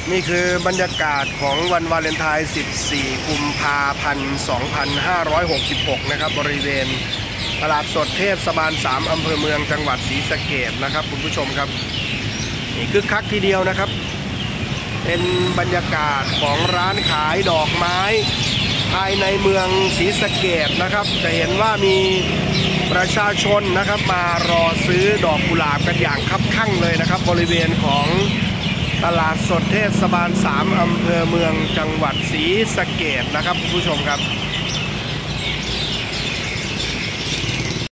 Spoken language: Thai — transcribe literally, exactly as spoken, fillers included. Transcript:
นี่คือบรรยากาศของวันวาเลนไทน์สิบสี่กุมภาพันธ์สองพันห้าร้อยหกสิบหกนะครับบริเวณตลาดสดเทศบาลสามอำเภอเมืองจังหวัดศรีสะเกษนะครับคุณผู้ชมครับนี่คึกคักทีเดียวนะครับเป็นบรรยากาศของร้านขายดอกไม้ภายในเมืองศรีสะเกษนะครับจะเห็นว่ามีประชาชนนะครับมารอซื้อดอกกุหลาบกันอย่างคับคั่งเลยนะครับบริเวณของตลาดสดเทศบาลสามอำเภอเมืองจังหวัดศรีสะเกษนะครับคุณผู้ชมครับ